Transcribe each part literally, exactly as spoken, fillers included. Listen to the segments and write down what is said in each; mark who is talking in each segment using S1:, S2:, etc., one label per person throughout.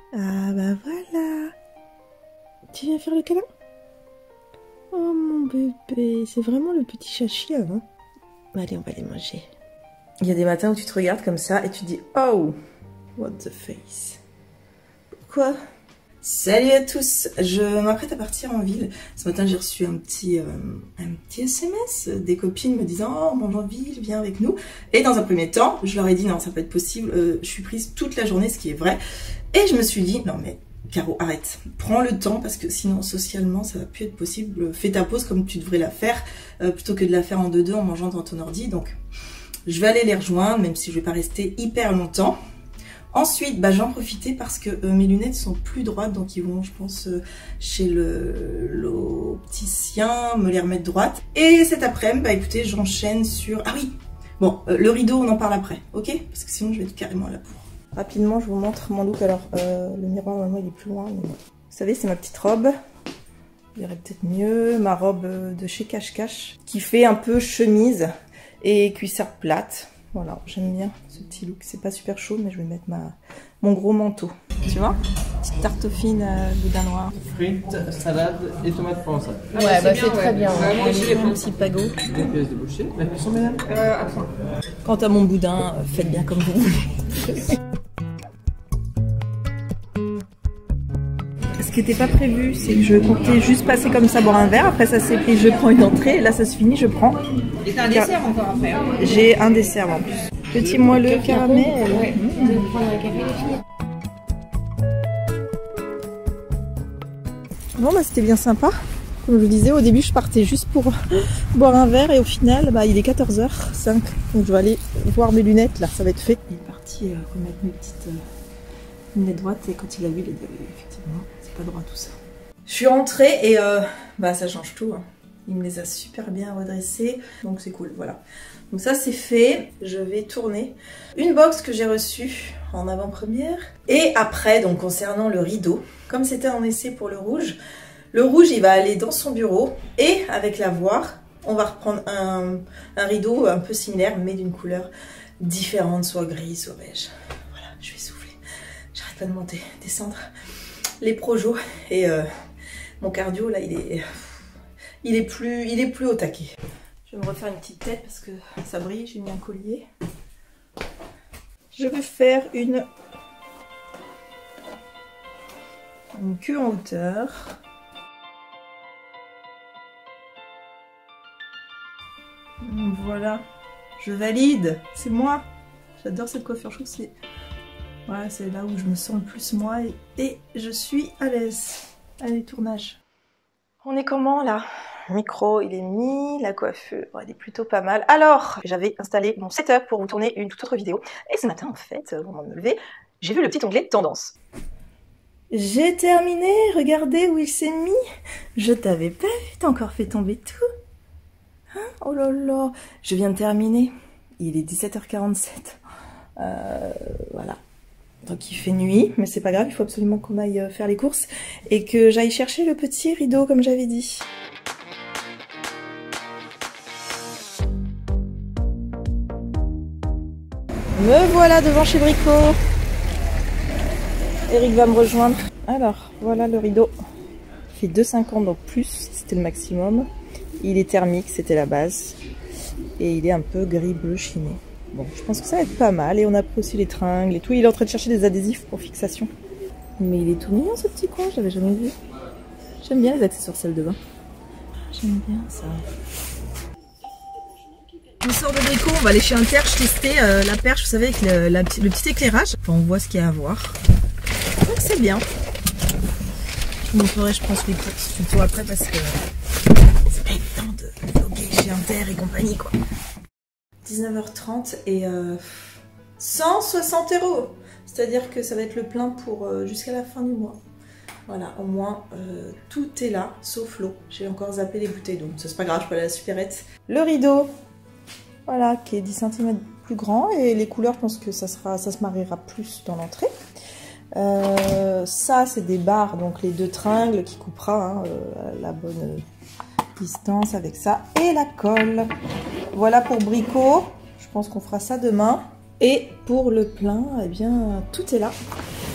S1: Ah bah voilà. Tu viens faire le câlin? Oh mon bébé, c'est vraiment le petit chachi avant. Allez, on va les manger. Il y a des matins où tu te regardes comme ça et tu te dis oh, what the face. Pourquoi? Salut à tous, je m'apprête à partir en ville. Ce matin j'ai reçu un petit, euh, un petit S M S des copines me disant oh on mange en ville, viens avec nous. Et dans un premier temps, je leur ai dit non ça peut être possible, euh, je suis prise toute la journée, ce qui est vrai. Et je me suis dit non mais Caro arrête, prends le temps parce que sinon socialement ça va plus être possible. Fais ta pause comme tu devrais la faire euh, plutôt que de la faire en deux-deux en mangeant dans ton ordi. Donc je vais aller les rejoindre même si je vais pas rester hyper longtemps. Ensuite, bah, j'en profitais parce que euh, mes lunettes sont plus droites, donc ils vont, je pense, euh, chez le l'opticien me les remettre droites. Et cet après-midi, bah écoutez, j'enchaîne sur... Ah oui, bon, euh, le rideau, on en parle après, ok? Parce que sinon, je vais être carrément à la bourre. Rapidement, je vous montre mon look. Alors, euh, le miroir, normalement, il est plus loin. Mais bon. Vous savez, c'est ma petite robe. Vous verrez peut-être mieux. Ma robe de chez Cache Cache, qui fait un peu chemise et cuissard plate. Voilà, j'aime bien ce petit look. C'est pas super chaud, mais je vais mettre ma, mon gros manteau. Tu vois? Petite tarte fine euh, boudin noir.
S2: Frites, salade et tomates françaises.
S3: Ouais, ah, bah c'est bah très bien.
S1: On va manger un petit pago.
S2: Des pièces de boucher. La cuisson, mesdames
S3: euh, attends.
S1: Quant à mon boudin, euh, faites bien comme vous voulez. Ce qui n'était pas prévu, c'est que je comptais juste passer comme ça boire un verre. Après ça s'est pris, je prends une entrée. Et là ça se finit, je prends.
S3: Et t'as un dessert encore à faire.
S1: J'ai un dessert en plus. Petit moelleux caramel.
S3: Ouais. Mmh. De prendre un café les filles.
S1: Bon bah c'était bien sympa. Comme je vous disais, au début je partais juste pour boire un verre et au final bah, il est quatorze heures cinq. Donc je vais aller voir mes lunettes là, ça va être fait. Il est parti euh, remettre mes petites euh, lunettes droites et quand il a vu, il a dit oui, effectivement, c'est pas droit tout ça. Je suis rentrée et euh, bah ça change tout. Hein. Il me les a super bien redressés, donc c'est cool, voilà. Donc ça c'est fait, je vais tourner une box que j'ai reçue en avant-première. Et après, donc concernant le rideau, comme c'était en essai pour le rouge, le rouge il va aller dans son bureau et avec l'avoir, on va reprendre un, un rideau un peu similaire mais d'une couleur différente, soit gris, soit beige. Voilà, je vais souffler, j'arrête pas de monter, descendre les projos et euh, mon cardio là il est, il est plus, il est plus au taquet. Je vais me refaire une petite tête parce que ça brille, j'ai mis un collier. Je vais faire une, une queue en hauteur. Voilà, je valide, c'est moi. J'adore cette coiffure, je trouve que c'est voilà, c'est là où je me sens le plus moi et, et je suis à l'aise. Allez, tournage. On est comment là? Le micro il est mis, la coiffure elle est plutôt pas mal. Alors j'avais installé mon setup pour vous tourner une toute autre vidéo et ce matin en fait au moment de me lever j'ai vu le petit onglet tendance. J'ai terminé, regardez où il s'est mis. Je t'avais pas vu, t'as encore fait tomber tout hein. Oh là là, je viens de terminer, il est dix-sept heures quarante-sept, euh, voilà. Donc il fait nuit, mais c'est pas grave, il faut absolument qu'on aille faire les courses et que j'aille chercher le petit rideau comme j'avais dit. Me voilà devant chez Brico. Eric va me rejoindre. Alors, voilà le rideau. Il fait deux cinquante, donc plus, c'était le maximum. Il est thermique, c'était la base. Et il est un peu gris-bleu chiné. Bon, je pense que ça va être pas mal. Et on a pris aussi les tringles et tout. Il est en train de chercher des adhésifs pour fixation. Mais il est tout mignon ce petit coin, je l'avais jamais vu. J'aime bien les accessoires salle de bain. J'aime bien ça. On sort de Brico, on va aller chez Interche tester euh, la perche, vous savez, avec le, la, le petit éclairage. Enfin, on voit ce qu'il y a à voir. Donc c'est bien. Je vous montrerai, je pense, les courses tuto après parce que c'est pas évident de vlogger chez Inter et compagnie, quoi. dix-neuf heures trente et euh, cent soixante euros. C'est-à-dire que ça va être le plein pour euh, jusqu'à la fin du mois. Voilà, au moins euh, tout est là, sauf l'eau. J'ai encore zappé les bouteilles d'eau. Ça c'est pas grave, je peux aller à la supérette. Le rideau. Voilà, qui est dix centimètres plus grand et les couleurs, je pense que ça, sera, ça se mariera plus dans l'entrée. Euh, ça, c'est des barres, donc les deux tringles qui coupera hein, euh, la bonne distance avec ça. Et la colle. Voilà pour Brico. Je pense qu'on fera ça demain. Et pour le plein, eh bien, tout est là.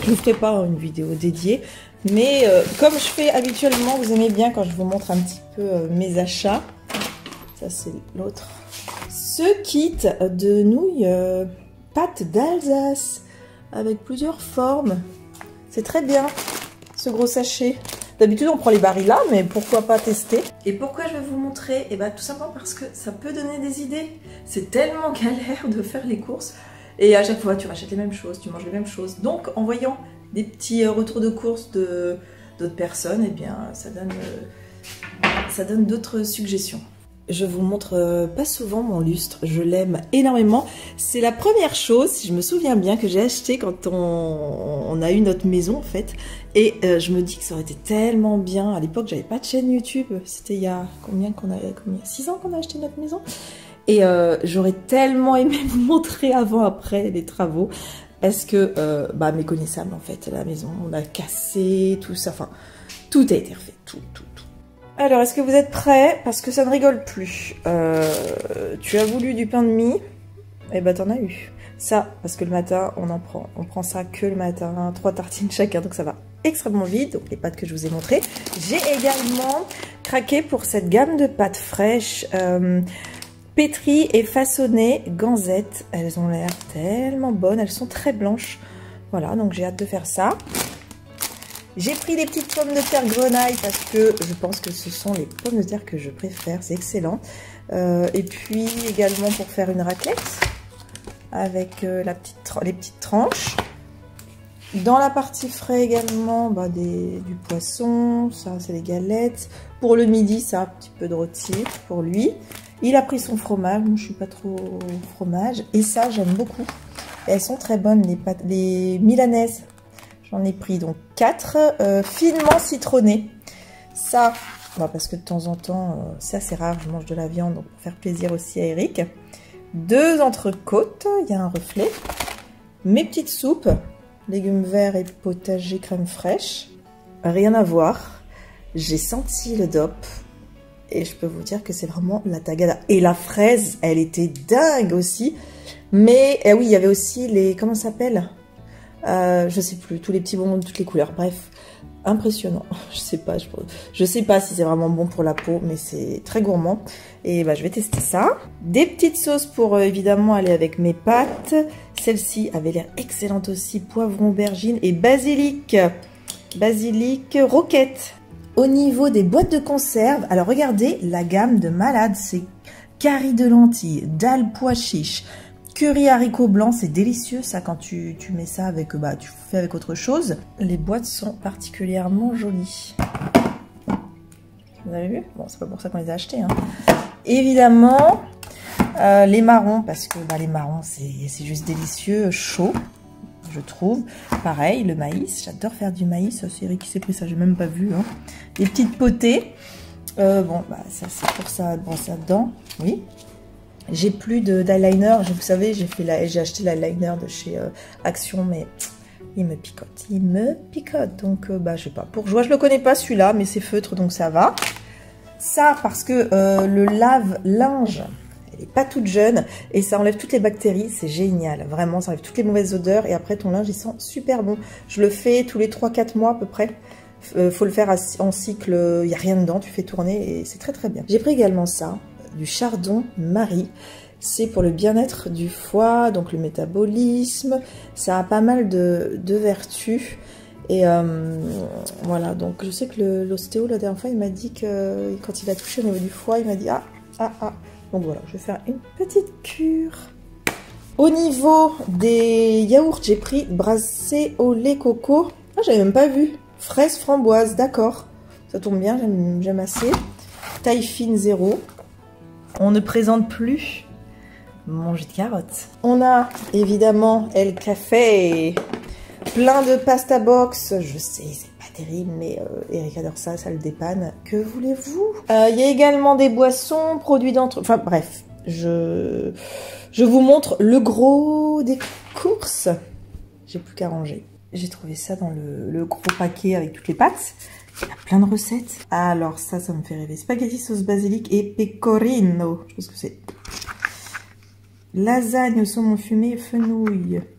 S1: Je vous ferai pas une vidéo dédiée, mais euh, comme je fais habituellement, vous aimez bien quand je vous montre un petit peu euh, mes achats. Ça c'est l'autre. Ce kit de nouilles euh, pâtes d'Alsace avec plusieurs formes. C'est très bien ce gros sachet. D'habitude on prend les barils-là, mais pourquoi pas tester. Et pourquoi je vais vous montrer? Et bah tout simplement parce que ça peut donner des idées. C'est tellement galère de faire les courses. Et à chaque fois tu rachètes les mêmes choses, tu manges les mêmes choses. Donc en voyant des petits retours de courses de d'autres personnes, et eh bien ça donne, euh, ça donne d'autres suggestions. Je vous montre pas souvent mon lustre, je l'aime énormément. C'est la première chose, si je me souviens bien, que j'ai acheté quand on, on a eu notre maison en fait. Et euh, je me dis que ça aurait été tellement bien. À l'époque, j'avais pas de chaîne YouTube. C'était il y a combien qu'on a, combien, six ans qu'on a acheté notre maison. Et euh, j'aurais tellement aimé vous montrer avant, après les travaux. Parce que, euh, bah, méconnaissable en fait, la maison. On a cassé, tout ça. Enfin, tout a été refait, tout, tout. Alors, est-ce que vous êtes prêts? Parce que ça ne rigole plus. Euh, tu as voulu du pain de mie? Eh ben, t'en as eu. Ça, parce que le matin, on en prend. On prend ça que le matin. Trois tartines chacun, donc ça va extrêmement vite. Donc, les pâtes que je vous ai montrées. J'ai également craqué pour cette gamme de pâtes fraîches. Euh, pétries et façonnées ganzettes. Elles ont l'air tellement bonnes. Elles sont très blanches. Voilà, donc j'ai hâte de faire ça. J'ai pris des petites pommes de terre grenaille parce que je pense que ce sont les pommes de terre que je préfère, c'est excellent. Euh, et puis également pour faire une raclette avec euh, la petite, les petites tranches. Dans la partie frais également, bah, des, du poisson, ça c'est les galettes. Pour le midi, ça un petit peu de rôti pour lui. Il a pris son fromage, moi je suis pas trop fromage. Et ça j'aime beaucoup. Et elles sont très bonnes, les, pâtes, les milanaises. J'en ai pris donc quatre euh, finement citronnées. Ça, bah parce que de temps en temps, euh, c'est assez rare, je mange de la viande, donc pour faire plaisir aussi à Eric. Deux entrecôtes, il y a un reflet. Mes petites soupes, légumes verts et potager crème fraîche. Rien à voir. J'ai senti le D O P. Et je peux vous dire que c'est vraiment la tagada. Et la fraise, elle était dingue aussi. Mais eh oui, il y avait aussi les... Comment ça s'appelle ? Euh, je sais plus, tous les petits bonbons de toutes les couleurs. Bref, impressionnant. Je sais pas, je, je sais pas si c'est vraiment bon pour la peau, mais c'est très gourmand. Et bah, je vais tester ça. Des petites sauces pour euh, évidemment aller avec mes pâtes. Celle-ci avait l'air excellente aussi. Poivron, aubergine et basilic. Basilic roquette. Au niveau des boîtes de conserve, alors regardez la gamme de malade. C'est curry de lentilles, dalle pois chiches, curry haricots blancs, c'est délicieux ça quand tu, tu mets ça avec, bah tu fais avec autre chose. Les boîtes sont particulièrement jolies. Vous avez vu? Bon, c'est pas pour ça qu'on les a achetées. Hein. Évidemment, euh, les marrons, parce que bah, les marrons c'est juste délicieux, chaud, je trouve. Pareil, le maïs, j'adore faire du maïs. C'est Eric qui s'est pris ça, j'ai même pas vu. Hein. Les petites potées. Euh, bon, bah ça c'est pour ça, brosser dedans, oui. J'ai plus d'eyeliner, vous savez, j'ai fait la, j'ai acheté l'eyeliner de chez euh, Action, mais il me picote, il me picote, donc euh, bah je sais pas. Pour jouer, je le connais pas celui-là, mais c'est feutre, donc ça va. Ça parce que euh, le lave-linge, elle est pas toute jeune et ça enlève toutes les bactéries, c'est génial, vraiment, ça enlève toutes les mauvaises odeurs et après ton linge il sent super bon. Je le fais tous les trois quatre mois à peu près. Euh, faut le faire en cycle, il n'y a rien dedans, tu fais tourner et c'est très très bien. J'ai pris également ça. Du chardon Marie, c'est pour le bien-être du foie, donc le métabolisme, ça a pas mal de, de vertus et euh, voilà, donc je sais que l'ostéo la dernière fois il m'a dit que quand il a touché au niveau du foie il m'a dit ah ah ah, donc voilà, je vais faire une petite cure. Au niveau des yaourts, j'ai pris brassé au lait coco, ah j'avais même pas vu, fraise framboise, d'accord, ça tombe bien, j'aime assez, taille fine zéro. On ne présente plus mon jus de carotte. On a évidemment El Café, plein de pasta box. Je sais, c'est pas terrible, mais euh, Eric adore ça, ça le dépanne. Que voulez-vous? Il euh, y a également des boissons, produits d'entre... Enfin bref, je... je vous montre le gros des courses. J'ai plus qu'à ranger. J'ai trouvé ça dans le, le gros paquet avec toutes les pâtes. Il y a plein de recettes. Alors ça, ça me fait rêver. Spaghetti sauce basilic et pecorino. Je pense que c'est lasagne au saumon fumé et fenouil.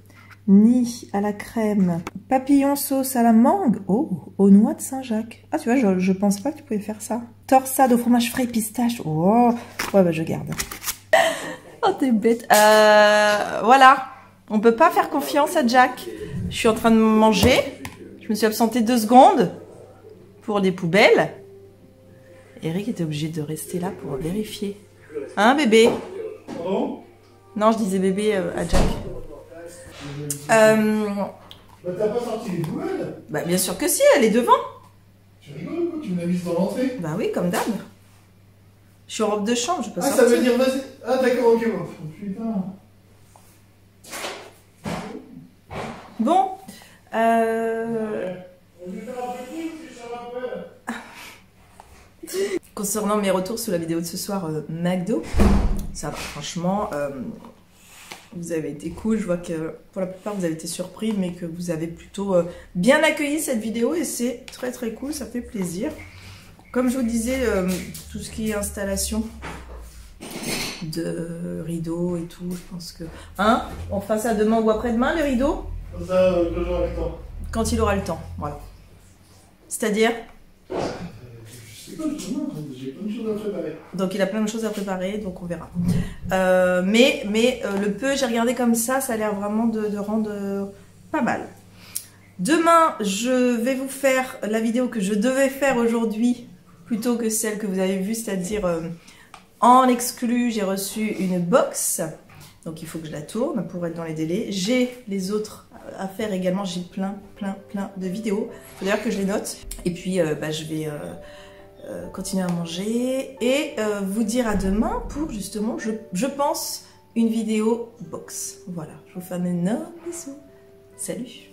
S1: Nid à la crème. Papillon sauce à la mangue. Oh, aux noix de Saint-Jacques. Ah, tu vois, je, je pense pas que tu pouvais faire ça. Torsade au fromage frais pistache. Oh, ouais, bah je garde. Oh, t'es bête. Euh, voilà. On peut pas faire confiance à Jack. Je suis en train de manger. Je me suis absentée deux secondes pour les poubelles. Eric était obligé de rester là pour vérifier. Hein, bébé? Non, je disais bébé euh, à Jack. Euh...
S4: Bah t'as pas sorti les poubelles?
S1: Bah bien sûr que si, elle est devant.
S4: Tu rigoles quoi? Tu me l'as mise dans l'entrée?
S1: Bah oui, comme d'hab. Je suis en robe de chambre, je peux
S4: Ah
S1: sortir.
S4: ça veut dire vas-y. Ah d'accord, ok bon. Putain.
S1: Bon. Euh... Concernant mes retours sur la vidéo de ce soir, euh, McDo, ça va, franchement, euh, vous avez été cool. Je vois que pour la plupart vous avez été surpris, mais que vous avez plutôt euh, bien accueilli cette vidéo et c'est très très cool, ça fait plaisir. Comme je vous disais, euh, tout ce qui est installation de rideaux et tout, je pense que... Hein? On fera ça demain ou après-demain, les rideaux?
S4: Comme ça, euh, quand j'aurai le temps.
S1: Quand il aura le temps, voilà. C'est-à-dire?
S4: Je sais pas, je te montre, j'ai plein de choses à préparer.
S1: Donc il a plein de choses à préparer, donc on verra. Euh, mais mais euh, le peu, j'ai regardé comme ça, ça a l'air vraiment de, de rendre euh, pas mal. Demain, je vais vous faire la vidéo que je devais faire aujourd'hui, plutôt que celle que vous avez vue, c'est-à-dire euh, en exclu, j'ai reçu une box. Donc il faut que je la tourne pour être dans les délais. J'ai les autres à faire également, j'ai plein, plein, plein de vidéos. Il faut d'ailleurs que je les note. Et puis euh, bah, je vais... Euh, Euh, continuer à manger et euh, vous dire à demain pour justement, je, je pense, une vidéo box. Voilà, je vous fais un énorme bisou. Salut!